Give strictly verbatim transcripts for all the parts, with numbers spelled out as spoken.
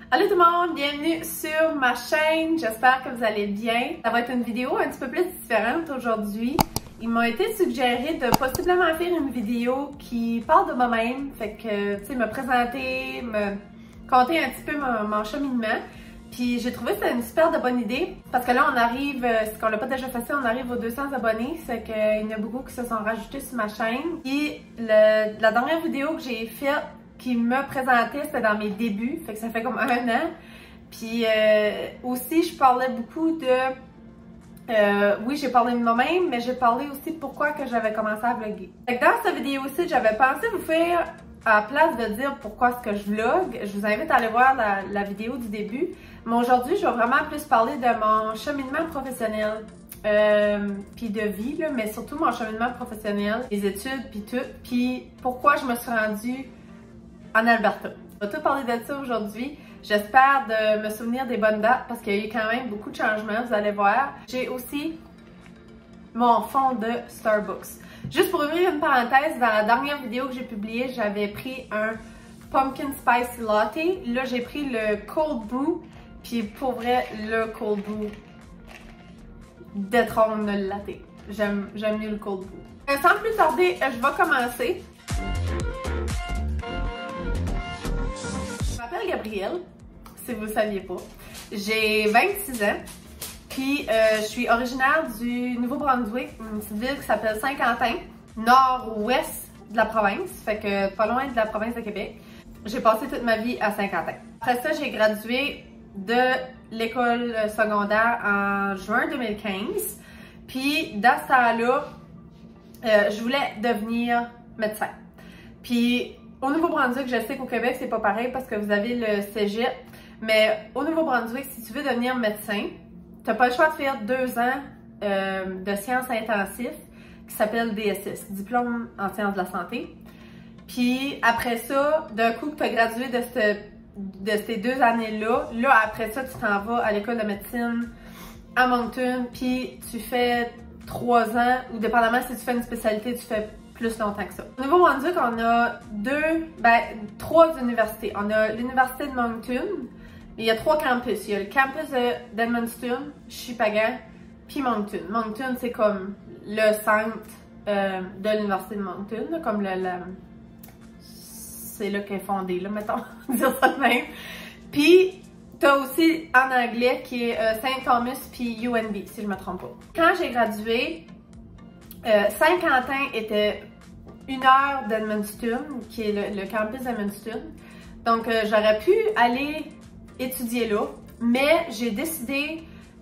Allô tout le monde, bienvenue sur ma chaîne, j'espère que vous allez bien. Ça va être une vidéo un petit peu plus différente aujourd'hui. Il m'a été suggéré de possiblement faire une vidéo qui parle de moi-même, fait que, tu sais, me présenter, me conter un petit peu mon, mon cheminement. Puis j'ai trouvé que c'était une super de bonne idée, parce que là on arrive, si on l'a pas déjà fait, on arrive aux deux cents abonnés, fait qu'il y en a beaucoup qui se sont rajoutés sur ma chaîne. Puis le, la dernière vidéo que j'ai faite, qui me présentait, c'était dans mes débuts, fait que ça fait comme un an. Puis euh, aussi, je parlais beaucoup de... Euh, oui, j'ai parlé de moi-même, mais j'ai parlé aussi de pourquoi que j'avais commencé à vlogger. Fait que dans cette vidéo-ci, j'avais pensé vous faire, à la place de dire pourquoi est-ce que je vlog, je vous invite à aller voir la, la vidéo du début. Mais aujourd'hui, je vais vraiment plus parler de mon cheminement professionnel. Euh, puis de vie, là, mais surtout mon cheminement professionnel, les études, puis tout. Puis pourquoi je me suis rendue en Alberta. On va tout parler de ça aujourd'hui. J'espère de me souvenir des bonnes dates parce qu'il y a eu quand même beaucoup de changements, vous allez voir. J'ai aussi mon fond de Starbucks. Juste pour ouvrir une parenthèse, dans la dernière vidéo que j'ai publiée, j'avais pris un Pumpkin Spice Latte. Là, j'ai pris le Cold Brew. Puis pour vrai, le Cold Brew détrône le latte. J'aime mieux le Cold Brew. Euh, sans plus tarder, je vais commencer. Je m'appelle Gabrielle, si vous ne le saviez pas. J'ai vingt-six ans, puis euh, je suis originaire du Nouveau-Brunswick, une petite ville qui s'appelle Saint-Quentin, nord-ouest de la province, fait que pas loin de la province de Québec. J'ai passé toute ma vie à Saint-Quentin. Après ça, j'ai gradué de l'école secondaire en juin deux mille quinze, puis dans ce temps-là, euh, je voulais devenir médecin. Puis au Nouveau-Brunswick, je sais qu'au Québec, c'est pas pareil parce que vous avez le cégep, mais au Nouveau-Brunswick, si tu veux devenir médecin, tu n'as pas le choix de faire deux ans euh, de sciences intensives qui s'appelle D S S, diplôme en sciences de la santé. Puis après ça, d'un coup que tu as gradué de, ce, de ces deux années-là, là après ça, tu t'en vas à l'école de médecine à Moncton, puis tu fais trois ans, ou dépendamment si tu fais une spécialité, tu fais plus longtemps que ça. Au Nouveau-Brunswick, on a deux, ben, trois universités. On a l'université de Moncton, il y a trois campus. Il y a le campus d'Edmundston, Shippagan, puis Moncton. Moncton, c'est comme le centre euh, de l'université de Moncton, comme le, le c'est là qu'elle est fondée, là, mettons, dire ça de même. Puis, t'as aussi en anglais qui est euh, Saint Thomas puis U N B, si je me trompe pas. Quand j'ai gradué, Euh, Saint-Quentin était une heure d'Edmundston, qui est le, le campus d'Edmundston. Donc, euh, j'aurais pu aller étudier là, mais j'ai décidé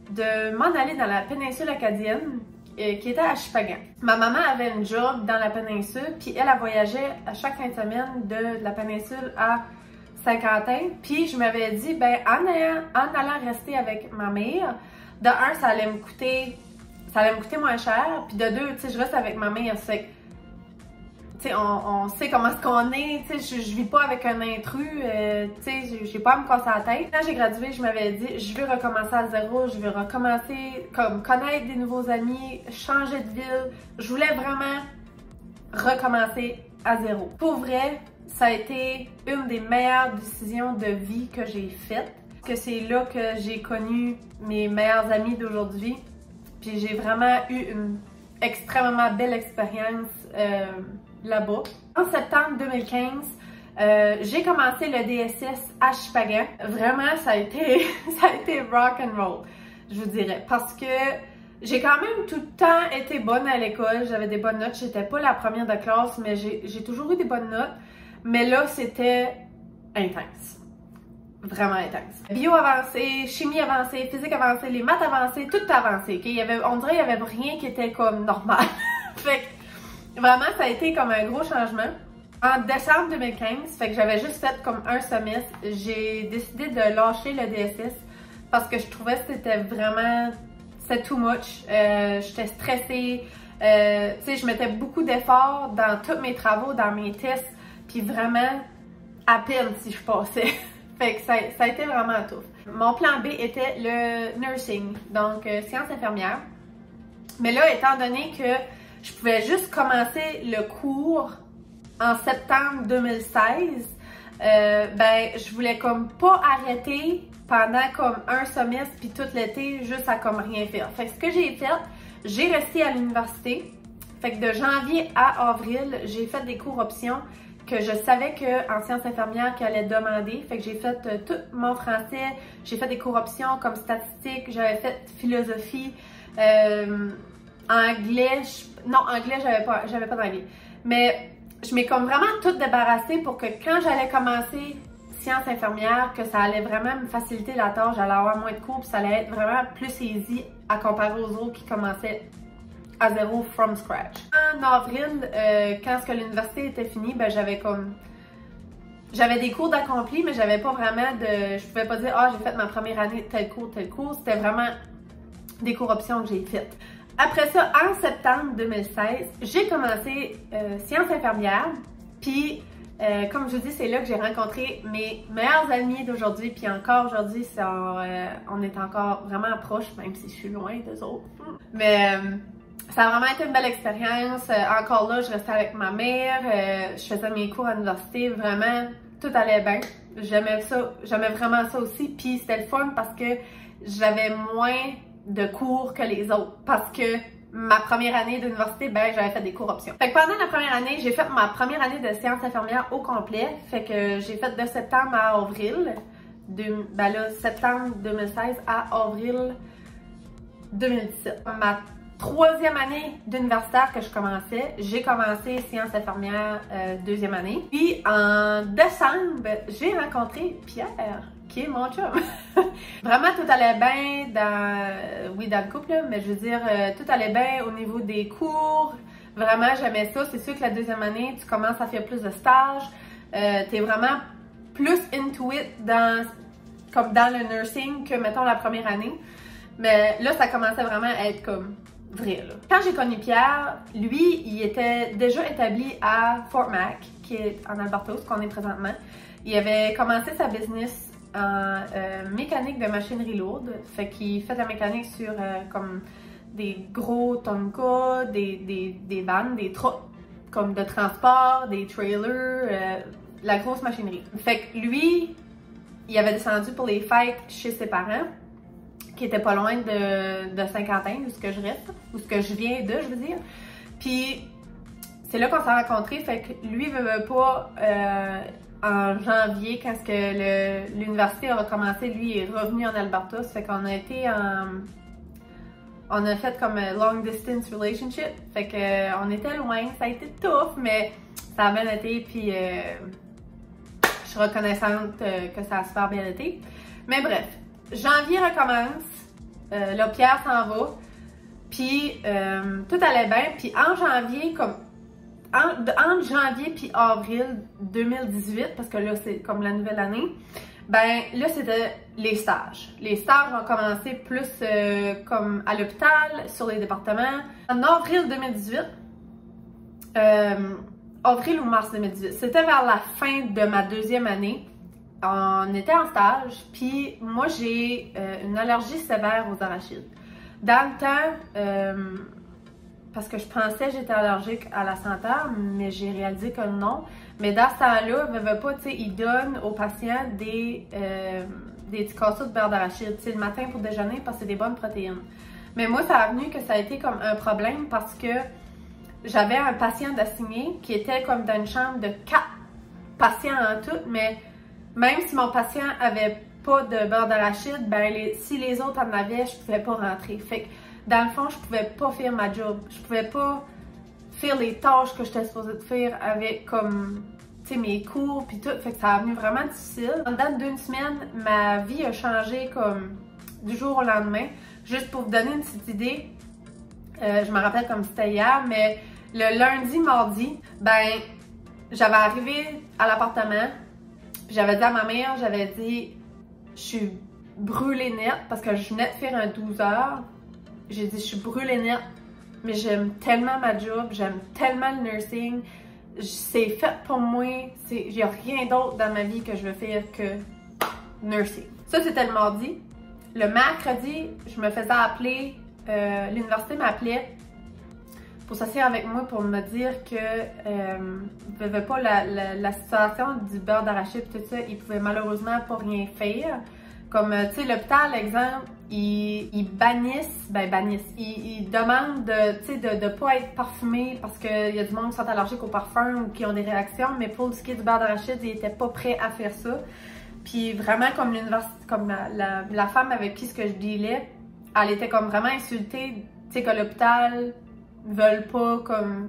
de m'en aller dans la péninsule acadienne, euh, qui était à Shippagan. Ma maman avait une job dans la péninsule, puis elle, elle voyageait à chaque fin de semaine de, de la péninsule à Saint-Quentin. Puis je m'avais dit, ben en allant, en allant rester avec ma mère, de un, ça allait me coûter ça allait me coûter moins cher, puis de deux, tu sais, je reste avec ma mère, c'est tu sais, on, on sait comment est-ce qu'on est, tu sais, je, je vis pas avec un intrus, euh, tu sais, j'ai pas à me casser la tête. Quand j'ai gradué, je m'avais dit, je veux recommencer à zéro, je veux recommencer, comme, connaître des nouveaux amis, changer de ville, je voulais vraiment recommencer à zéro. Pour vrai, ça a été une des meilleures décisions de vie que j'ai faites, parce que c'est là que j'ai connu mes meilleurs amis d'aujourd'hui. Puis j'ai vraiment eu une extrêmement belle expérience euh, là-bas. En septembre deux mille quinze, euh, j'ai commencé le D S S à Shippagan. Vraiment, ça a été, ça a été rock and roll, je vous dirais. Parce que j'ai quand même tout le temps été bonne à l'école. J'avais des bonnes notes. J'étais pas la première de classe, mais j'ai toujours eu des bonnes notes. Mais là, c'était intense. Vraiment intense. Bio avancé, chimie avancée, physique avancée, les maths avancées, tout avancé. Okay? Il y avait, on dirait qu'il n'y avait rien qui était comme normal. Fait que vraiment, ça a été comme un gros changement. En décembre deux mille quinze, fait que j'avais juste fait comme un semestre, j'ai décidé de lâcher le D S S parce que je trouvais que c'était vraiment, c'était too much. Euh, J'étais stressée. Euh, tu sais, je mettais beaucoup d'efforts dans tous mes travaux, dans mes tests, puis vraiment, à peine si je passais. Fait que ça, ça a été vraiment tough. Mon plan B était le nursing, donc euh, sciences infirmières. Mais là, étant donné que je pouvais juste commencer le cours en septembre deux mille seize, euh, ben je voulais comme pas arrêter pendant comme un semestre puis tout l'été juste à comme rien faire. Fait que ce que j'ai fait, j'ai resté à l'université. Fait que de janvier à avril, j'ai fait des cours options que je savais qu'en sciences infirmières qu'elle allait demander. Fait que j'ai fait euh, tout mon français, j'ai fait des cours options comme statistique, j'avais fait philosophie, euh, anglais, je, non anglais j'avais pas, j'avais pas d'anglais. Mais je m'ai comme vraiment tout débarrassée pour que quand j'allais commencer sciences infirmières, que ça allait vraiment me faciliter la tâche, j'allais avoir moins de cours, puis ça allait être vraiment plus easy à comparer aux autres qui commençaient à zéro from scratch. En avril, euh, quand ce que l'université était finie, ben j'avais comme j'avais des cours d'accompli, mais j'avais pas vraiment de, je pouvais pas dire ah j'ai fait ma première année de tel cours tel cours. C'était vraiment des cours options que j'ai faites. Après ça, en septembre deux mille seize, j'ai commencé euh, sciences infirmières, puis euh, comme je vous dis, c'est là que j'ai rencontré mes meilleurs amis d'aujourd'hui, puis encore aujourd'hui, euh, on est encore vraiment proches, même si je suis loin d'eux autres. Mais euh, ça a vraiment été une belle expérience. Euh, encore là, je restais avec ma mère, euh, je faisais mes cours à l'université, vraiment, tout allait bien. J'aimais ça, j'aimais vraiment ça aussi, puis c'était le fun parce que j'avais moins de cours que les autres, parce que ma première année d'université, ben j'avais fait des cours options. Fait que pendant la première année, j'ai fait ma première année de sciences infirmières au complet, fait que j'ai fait de septembre à avril, de, ben là, septembre deux mille seize à avril deux mille dix-sept. Ma troisième année d'universitaire que je commençais, j'ai commencé sciences infirmières euh, deuxième année. Puis en décembre, j'ai rencontré Pierre, qui est mon chum. Vraiment, tout allait bien dans, oui, dans le couple, là, mais je veux dire, euh, tout allait bien au niveau des cours. Vraiment, j'aimais ça. C'est sûr que la deuxième année, tu commences à faire plus de stages. Euh, t'es vraiment plus into it dans, comme dans le nursing que, mettons, la première année. Mais là, ça commençait vraiment à être comme vrai, là. Quand j'ai connu Pierre, lui, il était déjà établi à Fort Mac, qui est en Alberta, où on est présentement. Il avait commencé sa business en euh, mécanique de machinerie lourde. Fait qu'il fait de la mécanique sur euh, comme des gros Tonka, des, des, des vannes, des trucks comme de transport, des trailers, euh, la grosse machinerie. Fait que lui, il avait descendu pour les fêtes chez ses parents, qui était pas loin de, de Saint-Quentin, où ce que je reste, où ce que je viens de, je veux dire. Puis c'est là qu'on s'est rencontrés. Fait que lui veut, veut pas. Euh, En janvier, quand l'université a recommencé, lui est revenu en Alberta. Ça fait qu'on a été en... On a fait comme un long distance relationship. Fait que on était loin, ça a été tough, mais ça a bien été, puis euh, je suis reconnaissante euh, que ça a super bien été. Mais bref, janvier recommence, euh, là Pierre s'en va, puis euh, tout allait bien, puis en janvier, comme entre janvier puis avril deux mille dix-huit, parce que là c'est comme la nouvelle année, ben là c'était les stages. Les stages ont commencé plus euh, comme à l'hôpital, sur les départements. En avril deux mille dix-huit, euh, avril ou mars deux mille dix-huit, c'était vers la fin de ma deuxième année. On était en stage, puis moi j'ai euh, une allergie sévère aux arachides. Dans le temps, euh, parce que je pensais que j'étais allergique à la senteur, mais j'ai réalisé que non. Mais dans ce temps-là, veut, veut pas, tu sais, ils donnent aux patients des, euh, des petits casseaux de beurre d'arachide, tu sais, le matin pour déjeuner, parce que c'est des bonnes protéines. Mais moi, ça a venu que ça a été comme un problème parce que j'avais un patient d'assigné qui était comme dans une chambre de quatre patients en tout, mais même si mon patient avait pas de beurre d'arachide, ben les, si les autres en avaient, je pouvais pas rentrer. Fait que, dans le fond, je pouvais pas faire ma job. Je pouvais pas faire les tâches que j'étais supposée de faire avec comme, tu sais, mes cours puis tout. Fait que ça a venu vraiment difficile. En dedans d'une semaine, ma vie a changé comme du jour au lendemain. Juste pour vous donner une petite idée, euh, je me rappelle comme c'était hier, mais le lundi, mardi, ben, j'avais arrivé à l'appartement, puis j'avais dit à ma mère, j'avais dit, je suis brûlée nette parce que je venais de faire un douze heures. J'ai dit, je suis brûlée nette, mais j'aime tellement ma job, j'aime tellement le nursing. C'est fait pour moi, il n'y a rien d'autre dans ma vie que je veux faire que nursing. Ça, c'était le mardi. Le mercredi, je me faisais appeler, euh, l'université m'appelait pour s'asseoir avec moi pour me dire que euh, il ne pas la, la, la situation du beurre d'arachide et tout ça, il pouvait malheureusement pas rien faire. Comme, tu sais, l'hôpital, exemple, ils, ils bannissent, ben bannissent, ils, ils demandent de, tu sais, de ne pas être parfumé parce qu'il y a du monde qui sont allergiques au parfum ou qui ont des réactions, mais pour ce qui est du beurre d'arachide, ils n'étaient pas prêts à faire ça. Puis vraiment, comme l'université, comme la, la, la femme avec qui ce que je dealais, elle était comme vraiment insultée, tu sais, que l'hôpital veulent pas comme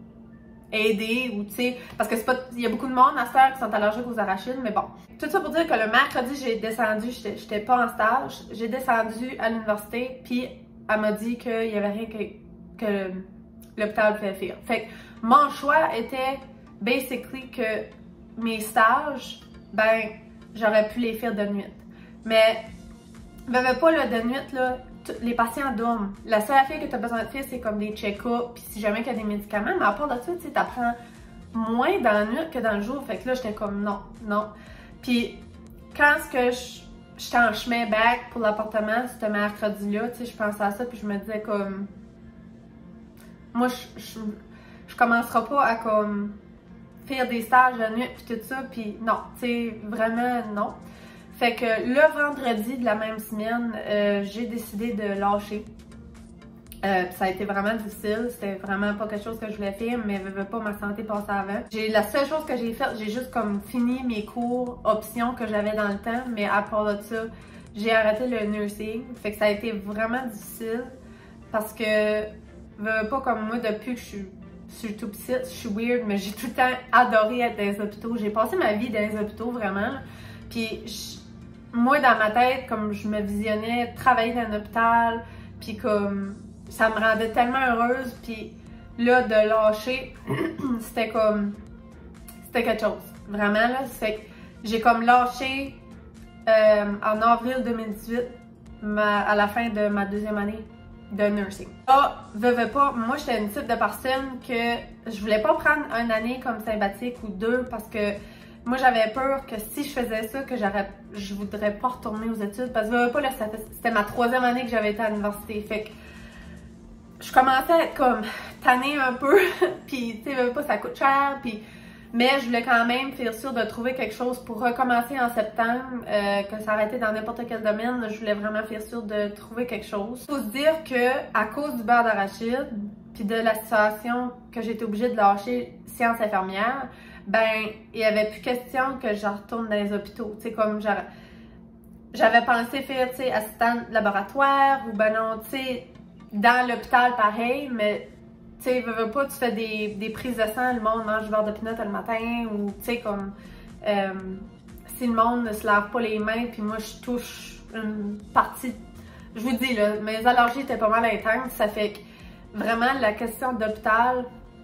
aider ou tu sais, parce que c'est pas, il y a beaucoup de monde à cette heure qui sont allergiques aux arachides, mais bon. Tout ça pour dire que le mercredi, j'ai descendu, j'étais pas en stage, j'ai descendu à l'université, puis elle m'a dit qu'il y avait rien que, que l'hôpital pouvait faire. Fait que mon choix était basically que mes stages, ben, j'aurais pu les faire de nuit. Mais, ben, pas le de nuit, là, les patients dorment. La seule affaire que tu as besoin de faire, c'est comme des check-ups, puis si jamais il y a des médicaments, mais à part de ça, tu sais, t'apprends moins dans la nuit que dans le jour. Fait que là, j'étais comme non, non. Puis quand ce que j'étais en chemin back pour l'appartement, ce mercredi-là, tu sais, je pensais à ça, puis je me disais comme, moi, je, je, je commencerai pas à comme faire des stages de nuit, puis tout ça, puis non, tu sais, vraiment non. Fait que le vendredi de la même semaine, euh, j'ai décidé de lâcher. Euh, ça a été vraiment difficile, c'était vraiment pas quelque chose que je voulais faire, mais je veux pas ma santé passer avant. J'ai la seule chose que j'ai faite, j'ai juste comme fini mes cours options que j'avais dans le temps, mais à part de ça, j'ai arrêté le nursing. Fait que ça a été vraiment difficile parce que je veux pas comme moi depuis que je suis, je suis tout petite, je suis weird, mais j'ai tout le temps adoré être dans les hôpitaux. J'ai passé ma vie dans les hôpitaux vraiment. Puis je, moi, dans ma tête, comme je me visionnais travailler dans un hôpital, puis comme ça me rendait tellement heureuse, puis là, de lâcher, c'était comme, c'était quelque chose. Vraiment, là, c'est que j'ai comme lâché euh, en avril deux mille dix-huit, ma, à la fin de ma deuxième année de nursing. Là, veux, veux pas, moi, j'étais une type de personne que je voulais pas prendre une année comme sympathique ou deux, parce que moi, j'avais peur que si je faisais ça, que j'aurais, je voudrais pas retourner aux études. Parce que pas, là, c'était ma troisième année que j'avais été à l'université. Fait que je commençais à être comme tannée un peu. Puis, tu sais, pas, ça coûte cher. Puis, mais je voulais quand même faire sûr de trouver quelque chose pour recommencer en septembre, euh, que ça aurait été dans n'importe quel domaine. Je voulais vraiment faire sûr de trouver quelque chose. Faut se dire que à cause du beurre d'arachide, puis de la situation que j'étais obligée de lâcher sciences infirmières, ben, il n'y avait plus question que je retourne dans les hôpitaux. Tu sais, comme j'avais pensé faire, tu sais, assistant de laboratoire ou ben non, tu sais, dans l'hôpital pareil, mais tu sais, veux, veux pas, tu fais des, des prises de sang, le monde mange du beurre de pinot le matin ou tu sais, comme euh, si le monde ne se lave pas les mains, puis moi je touche une partie, je vous dis là, mes allergies étaient pas mal intenses, ça fait que vraiment la question d'hôpital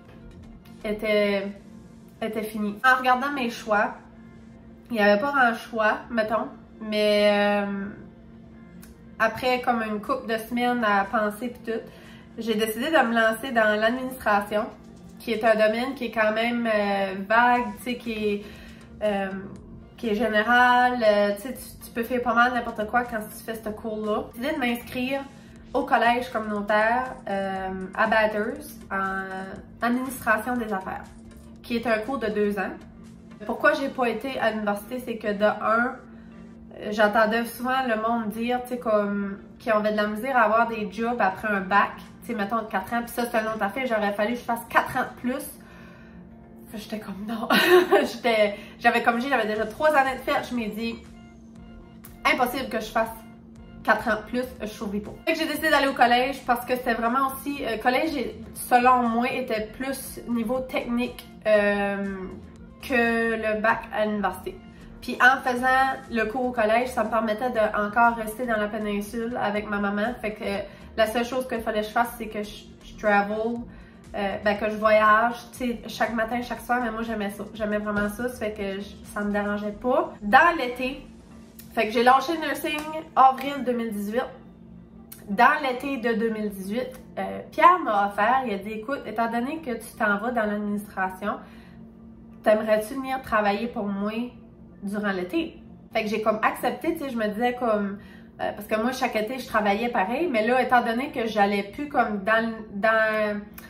était. était fini. En regardant mes choix, il n'y avait pas grand choix, mettons, mais euh, après comme une couple de semaines à penser pis tout, j'ai décidé de me lancer dans l'administration, qui est un domaine qui est quand même euh, vague, tu sais, qui est, euh, qui est général, euh, tu sais, tu peux faire pas mal n'importe quoi quand tu fais ce cours-là. J'ai décidé de m'inscrire au collège communautaire euh, à Bathurst en administration des affaires, qui est un cours de deux ans. Pourquoi j'ai pas été à l'université, c'est que de un, j'entendais souvent le monde dire, tu sais, comme, qu'ils avaient de la misère à avoir des jobs après un bac, tu sais, mettons quatre ans, puis ça c'est un autre affaire, j'aurais fallu que je fasse quatre ans de plus. J'étais comme non, j'étais, j'avais comme j'ai, j'avais déjà trois années de faire, je m'ai dit, impossible que je fasse quatre ans de plus, je survis pas. Fait que j'ai décidé d'aller au collège parce que c'était vraiment aussi, le euh, collège, selon moi, était plus niveau technique euh, que le bac à l'université. Puis en faisant le cours au collège, ça me permettait de encore rester dans la péninsule avec ma maman. Fait que euh, la seule chose qu'il fallait que je fasse, c'est que je, je travel, euh, ben, que je voyage, tu sais, chaque matin, chaque soir, mais moi j'aimais ça. J'aimais vraiment ça, ça fait que je, ça me dérangeait pas. Dans l'été, fait que j'ai lâché le nursing avril deux mille dix-huit. Dans l'été de deux mille dix-huit, euh, Pierre m'a offert, il a dit, écoute, étant donné que tu t'en vas dans l'administration, t'aimerais-tu venir travailler pour moi durant l'été? Fait que j'ai comme accepté, tu sais, je me disais comme, euh, parce que moi, chaque été, je travaillais pareil, mais là, étant donné que j'allais plus comme dans, dans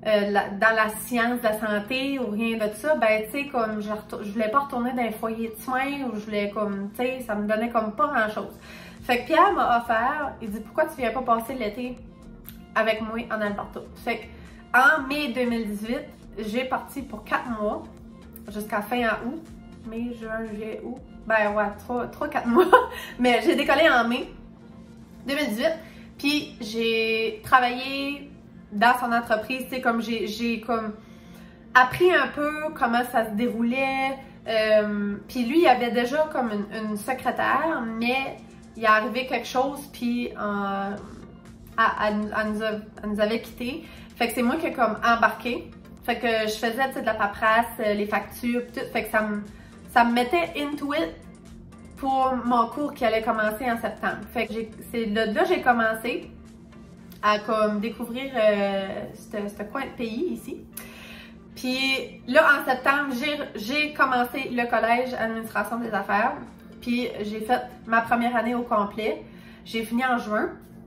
euh, la, dans la science de la santé ou rien de ça, ben, tu sais, comme, je, je voulais pas retourner dans un foyer de soins ou je voulais, comme, tu sais, ça me donnait comme pas grand-chose. Fait que Pierre m'a offert, il dit, pourquoi tu viens pas passer l'été avec moi en Alberta? Fait que, en mai deux mille dix-huit, j'ai parti pour quatre mois, jusqu'à fin août, mai, juin, juillet, août, ben ouais, trois quatre mois, mais j'ai décollé en mai deux mille dix-huit, puis j'ai travaillé dans son entreprise, tu sais, comme j'ai comme appris un peu comment ça se déroulait, euh, puis lui, il avait déjà comme une, une secrétaire, mais il est arrivé quelque chose, puis euh, elle, elle, nous a, elle nous avait quittés, fait que c'est moi qui ai comme embarqué, fait que je faisais, tu sais, de la paperasse, les factures, tout, fait que ça me, ça me mettait into it pour mon cours qui allait commencer en septembre. Fait que c'est là que j'ai commencé à comme découvrir euh, ce coin de pays ici. Puis là, en septembre, j'ai commencé le collège administration des affaires. Puis j'ai fait ma première année au complet. J'ai fini en juin.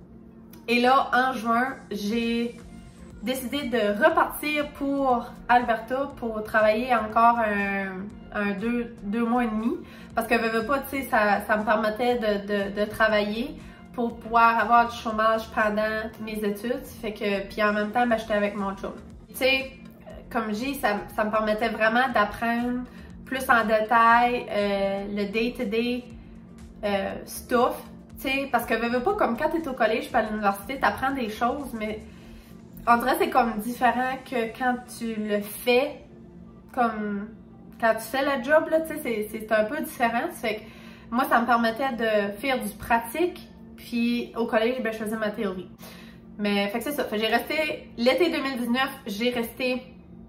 Et là, en juin, j'ai décidé de repartir pour Alberta pour travailler encore un, un deux, deux mois et demi. Parce que, veux, veux pas, tu sais, ça, ça me permettait de, de, de travailler pour pouvoir avoir du chômage pendant mes études. Fait que, puis en même temps, ben, j'étais avec mon chum. Tu sais, comme je dis, ça, ça me permettait vraiment d'apprendre plus en détail euh, le day-to-day euh, stuff. Tu sais, parce que, veux, veux pas, comme quand t'es au collège puis à l'université, t'apprends des choses, mais on dirait que c'est comme différent que quand tu le fais, comme quand tu fais le job, là, tu sais, c'est un peu différent. Ça fait que moi, ça me permettait de faire du pratique, puis au collège, ben, je faisais ma théorie. Mais, fait que c'est ça. J'ai resté, l'été deux mille dix-neuf, j'ai resté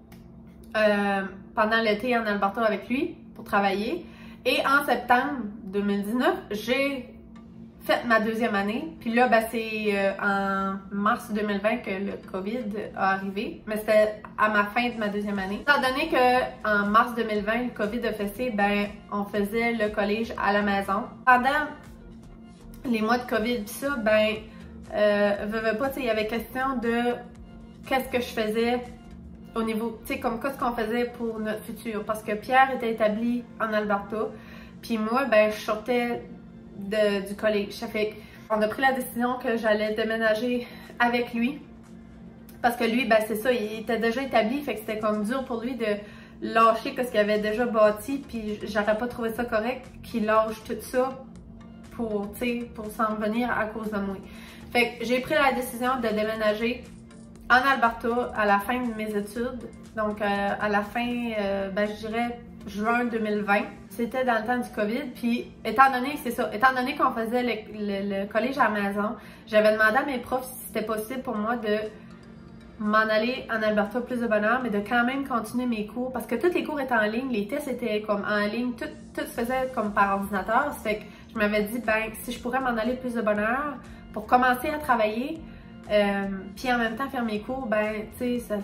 euh, pendant l'été en Alberta avec lui pour travailler. Et en septembre deux mille dix-neuf, j'ai fait ma deuxième année. Puis là, ben, c'est euh, en mars deux mille vingt que le COVID a arrivé. Mais c'était à ma fin de ma deuxième année. Étant donné qu'en mars deux mille vingt, le COVID a fait, ben, on faisait le collège à la maison. Pendant les mois de COVID, pis ça, ben, euh, veux, veux pas, tu sais, il y avait question de qu'est-ce que je faisais au niveau, tu sais, comme qu'est-ce qu'on faisait pour notre futur. Parce que Pierre était établi en Alberta. Puis moi, ben, je sortais De, du collège. Ça fait qu'on a pris la décision que j'allais déménager avec lui. Parce que lui, ben c'est ça, il était déjà établi, fait que c'était comme dur pour lui de lâcher ce qu'il avait déjà bâti, puis j'aurais pas trouvé ça correct qu'il lâche tout ça pour, tu sais, pour s'en venir à cause de moi. Fait que j'ai pris la décision de déménager en Alberta à la fin de mes études. Donc, euh, à la fin, euh, ben je dirais juin deux mille vingt. C'était dans le temps du COVID, puis étant donné que c'est ça, étant donné qu'on faisait le, le, le collège à la maison, j'avais demandé à mes profs si c'était possible pour moi de m'en aller en Alberta plus de bonheur, mais de quand même continuer mes cours, parce que tous les cours étaient en ligne, les tests étaient comme en ligne, tout, tout se faisait comme par ordinateur, ça fait que je m'avais dit, ben, si je pourrais m'en aller plus de bonheur pour commencer à travailler, euh, puis en même temps faire mes cours, ben, tu sais, ça...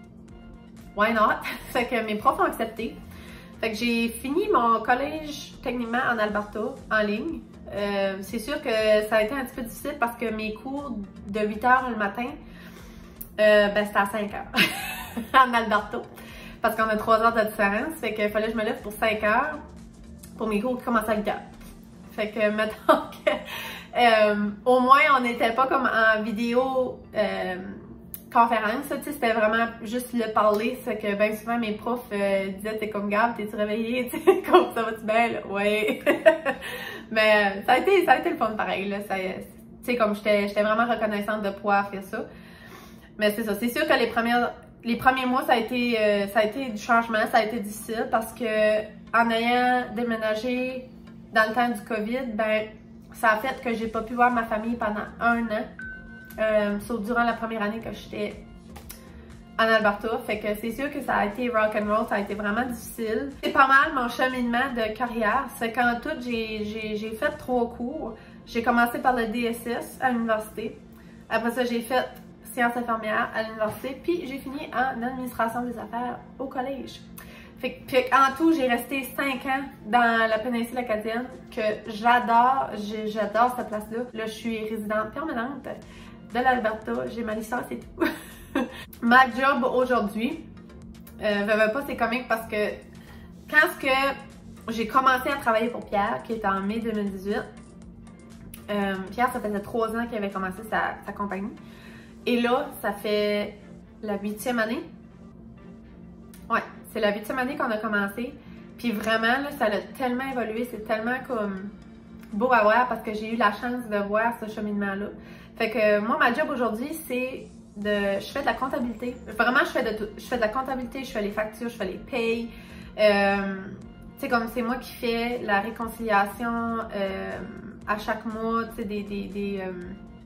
why not? Fait que mes profs ont accepté. Fait que j'ai fini mon collège techniquement en Alberta, en ligne. Euh, c'est sûr que ça a été un petit peu difficile parce que mes cours de huit heures le matin, euh, ben c'était à cinq heures en Alberta. Parce qu'on a trois heures de différence, fait qu'il fallait que je me lève pour cinq heures pour mes cours qui commençaient à huit heures. Fait que mettons que euh, au moins on n'était pas comme en vidéo euh, conférence, tu sais, c'était vraiment juste le parler, c'est que bien souvent mes profs euh, disaient t'es comme Gab, t'es-tu réveillée, tu sais, comme ça va-tu bien, là? Ouais. Mais ça a été, ça a été le fun pareil, là, tu sais, comme j'étais vraiment reconnaissante de pouvoir faire ça. Mais c'est ça, c'est sûr que les premières, les premiers mois, ça a été, euh, ça a été du changement, ça a été difficile parce que en ayant déménagé dans le temps du COVID, ben ça a fait que j'ai pas pu voir ma famille pendant un an. Euh, sauf durant la première année que j'étais en Alberta. Fait que c'est sûr que ça a été rock and roll, ça a été vraiment difficile. C'est pas mal mon cheminement de carrière. C'est qu'en tout, j'ai fait trois cours. J'ai commencé par le D S S à l'université. Après ça, j'ai fait sciences infirmières à l'université. Puis j'ai fini en administration des affaires au collège. Fait que, en tout, j'ai resté cinq ans dans la péninsule acadienne que j'adore. J'adore cette place-là. Là, je suis résidente permanente de l'Alberta. J'ai ma licence et tout. ma job aujourd'hui, euh, veux, veux pas, c'est comique parce que quand ce que j'ai commencé à travailler pour Pierre, qui était en mai deux mille dix-huit, euh, Pierre, ça faisait trois ans qu'il avait commencé sa, sa compagnie. Et là, ça fait la huitième année. Ouais, c'est la huitième année qu'on a commencé. Puis vraiment, là, ça a tellement évolué, c'est tellement comme beau à voir parce que j'ai eu la chance de voir ce cheminement-là. Fait que moi, ma job aujourd'hui, c'est de... Je fais de la comptabilité. Vraiment, je fais de tout. Je fais de la comptabilité, je fais les factures, je fais les payes. Euh, tu sais, comme c'est moi qui fais la réconciliation euh, à chaque mois, tu sais, des... des, des euh,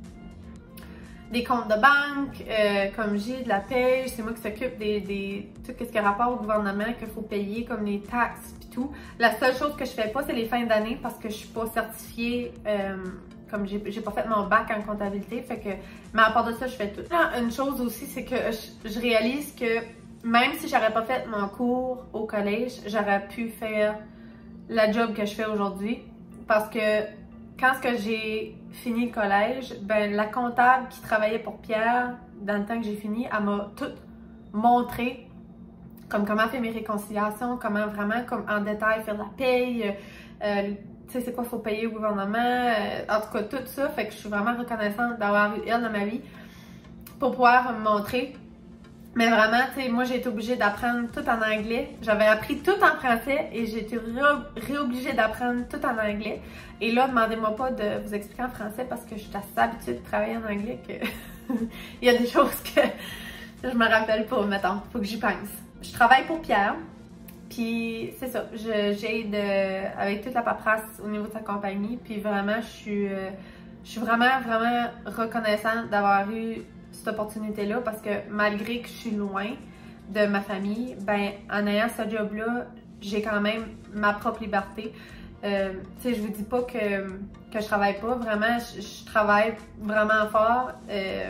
des comptes de banque, euh, comme j'ai de la paye, c'est moi qui s'occupe des, des tout ce qui a rapport au gouvernement qu'il faut payer, comme les taxes puis tout. La seule chose que je fais pas, c'est les fins d'année parce que je suis pas certifiée, euh, comme j'ai pas fait mon bac en comptabilité, fait que, mais à part de ça, je fais tout. Une chose aussi, c'est que je, je réalise que même si j'aurais pas fait mon cours au collège, j'aurais pu faire la job que je fais aujourd'hui parce que quand j'ai fini le collège, ben la comptable qui travaillait pour Pierre, dans le temps que j'ai fini, elle m'a tout montré, comme comment faire mes réconciliations, comment vraiment, comme en détail, faire de la paye, euh, tu sais, c'est quoi, il faut payer au gouvernement, euh, en tout cas, tout ça. Fait que je suis vraiment reconnaissante d'avoir eu elle dans ma vie pour pouvoir me montrer. Mais vraiment, tu sais, moi, j'ai été obligée d'apprendre tout en anglais. J'avais appris tout en français et j'ai été réobligée d'apprendre tout en anglais. Et là, demandez-moi pas de vous expliquer en français parce que je suis assez habituée de travailler en anglais que il y a des choses que je me rappelle pas, mettons. Faut que j'y pense. Je travaille pour Pierre. Puis, c'est ça. J'aide avec toute la paperasse au niveau de sa compagnie. Puis vraiment, je suis, euh, je suis vraiment, vraiment reconnaissante d'avoir eu cette opportunité-là parce que malgré que je suis loin de ma famille, ben en ayant ce job-là, j'ai quand même ma propre liberté. Euh, tu sais, je vous dis pas que, que je travaille pas, vraiment, je, je travaille vraiment fort. Euh,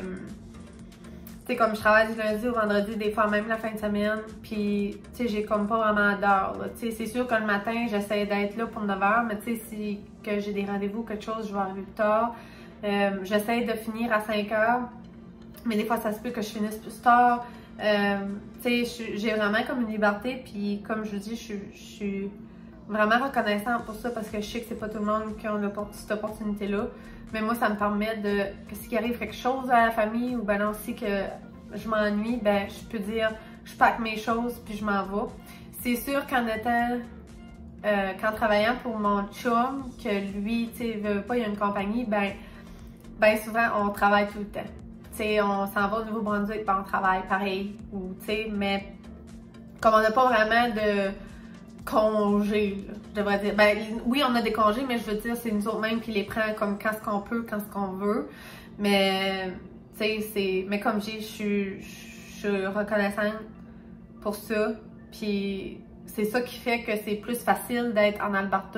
tu sais, comme je travaille du lundi au vendredi, des fois même la fin de semaine, puis tu sais, j'ai comme pas vraiment d'heure. Tu sais, c'est sûr que le matin, j'essaie d'être là pour neuf heures, mais tu sais, si que j'ai des rendez-vous ou quelque chose, je vais arriver plus tard. Euh, j'essaie de finir à cinq heures. Mais des fois, ça se peut que je finisse plus tard. Euh, tu sais, j'ai vraiment comme une liberté. Puis, comme je vous dis, je, je suis vraiment reconnaissante pour ça parce que je sais que c'est pas tout le monde qui a cette opportunité-là. Mais moi, ça me permet de, que s'il arrive quelque chose à la famille ou ben non, si que je m'ennuie, ben je peux dire, je pack mes choses puis je m'en vais. C'est sûr qu'en étant, euh, qu'en travaillant pour mon chum, que lui, tu sais, veut pas, il y a une compagnie, ben, ben souvent, on travaille tout le temps. T'sais, on s'en va au Nouveau-Brunswick, ben on travaille pareil, ou t'sais, mais comme on n'a pas vraiment de congés, là, je devrais dire. Ben oui, on a des congés, mais je veux dire, c'est nous autres mêmes qui les prend comme quand ce qu'on peut, quand ce qu'on veut. Mais, t'sais, c'est. Mais comme j'ai, je suis, je suis reconnaissante pour ça. Puis c'est ça qui fait que c'est plus facile d'être en Alberta,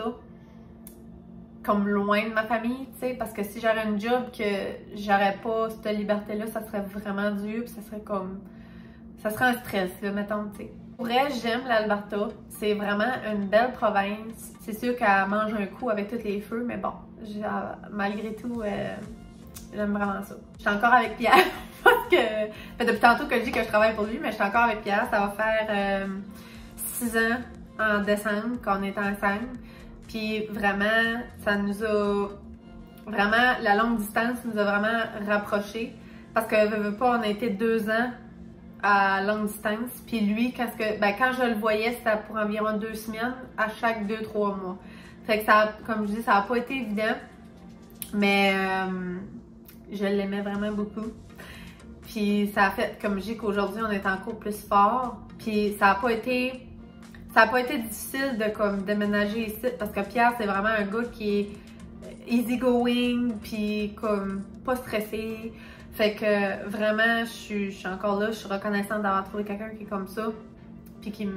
comme loin de ma famille, tu sais, parce que si j'avais un job que j'aurais pas cette liberté-là, ça serait vraiment dur, puis ça serait comme, ça serait un stress, là, mettons, tu sais. Pour vrai, j'aime l'Alberta, c'est vraiment une belle province, c'est sûr qu'elle mange un coup avec tous les feux, mais bon, malgré tout, euh, j'aime vraiment ça. Je suis encore avec Pierre, parce que, fait, depuis tantôt que je dis que je travaille pour lui, mais je suis encore avec Pierre, ça va faire euh, six ans en décembre qu'on est ensemble. Puis vraiment, ça nous a vraiment, la longue distance nous a vraiment rapprochés. Parce que, veux, veux pas, on a été deux ans à longue distance. Puis lui, quand, que, ben, quand je le voyais, c'était pour environ deux semaines, à chaque deux, trois mois. Fait que ça, comme je dis, ça n'a pas été évident. Mais euh, je l'aimais vraiment beaucoup. Puis ça a fait, comme je dis, qu'aujourd'hui, on est encore plus fort. Puis ça n'a pas été... Ça n'a pas été difficile de comme déménager ici parce que Pierre, c'est vraiment un gars qui est easygoing puis comme pas stressé. Fait que vraiment, je suis, je suis encore là, je suis reconnaissante d'avoir trouvé quelqu'un qui est comme ça puis qui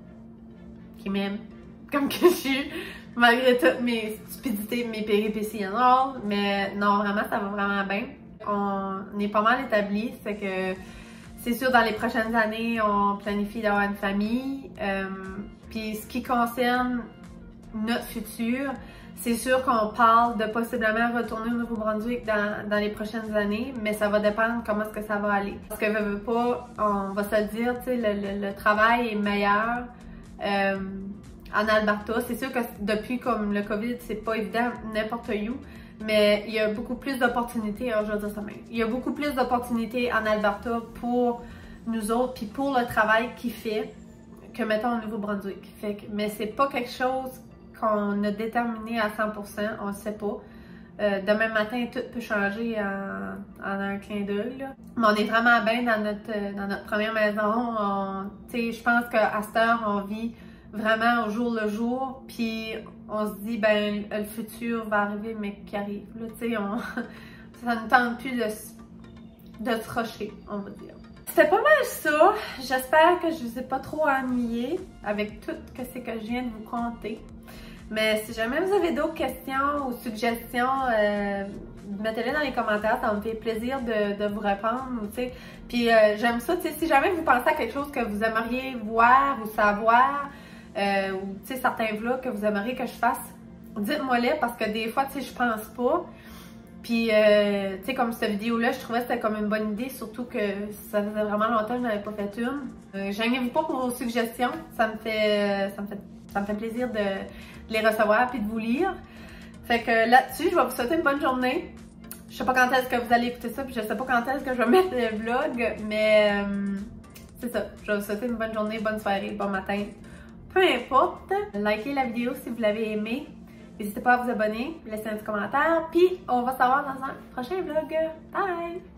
qui m'aime comme que je suis, malgré toutes mes stupidités, mes péripéties and all. Mais non, vraiment, ça va vraiment bien. On est pas mal établis, c'est que c'est sûr, dans les prochaines années, on planifie d'avoir une famille. Euh, Puis ce qui concerne notre futur, C'est sûr qu'on parle de possiblement retourner au Nouveau-Brunswick dans, dans les prochaines années, mais ça va dépendre comment est-ce que ça va aller. Parce que, veux, veux pas, on va se le dire, tu sais, le, le, le travail est meilleur euh, en Alberta. C'est sûr que depuis comme le COVID, c'est pas évident n'importe où, mais il y a beaucoup plus d'opportunités, alors je vais dire ça même. Il y a beaucoup plus d'opportunités en Alberta pour nous autres, puis pour le travail qu'il fait, que mettons au Nouveau-Brunswick. Fait que, mais c'est pas quelque chose qu'on a déterminé à cent pour cent, on le sait pas. Euh, demain matin, tout peut changer en, en un clin d'œil. Mais on est vraiment bien dans notre, dans notre première maison. Je pense qu'à cette heure, on vit vraiment au jour le jour. Puis on se dit, ben le futur va arriver, mais qui arrive. Là, on, ça ne tente plus de, de se rusher, on va dire. C'était pas mal ça. J'espère que je vous ai pas trop ennuyé avec tout ce que, que je viens de vous conter. Mais si jamais vous avez d'autres questions ou suggestions, euh, mettez-les dans les commentaires, ça me fait plaisir de, de vous répondre. Puis euh, j'aime ça, si jamais vous pensez à quelque chose que vous aimeriez voir ou savoir, euh, ou certains vlogs que vous aimeriez que je fasse, dites-moi-les parce que des fois, je pense pas. Puis, euh, tu sais, comme cette vidéo-là, je trouvais que c'était comme une bonne idée, surtout que ça faisait vraiment longtemps que je n'avais pas fait une. Euh, Gênez-vous pas pour vos suggestions, ça me fait, ça me fait, ça me fait plaisir de les recevoir puis de vous lire. Fait que là-dessus, je vais vous souhaiter une bonne journée. Je sais pas quand est-ce que vous allez écouter ça, puis je sais pas quand est-ce que je vais mettre le vlog, mais euh, c'est ça. Je vais vous souhaiter une bonne journée, bonne soirée, bon matin, peu importe. Likez la vidéo si vous l'avez aimée. N'hésitez pas à vous abonner, laisser un petit commentaire, puis on va se revoir dans un prochain vlog. Bye!